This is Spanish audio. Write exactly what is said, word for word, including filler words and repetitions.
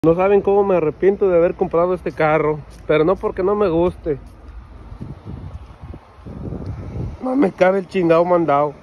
No saben cómo me arrepiento de haber comprado este carro, pero no porque no me guste. No me cabe el chingado mandado.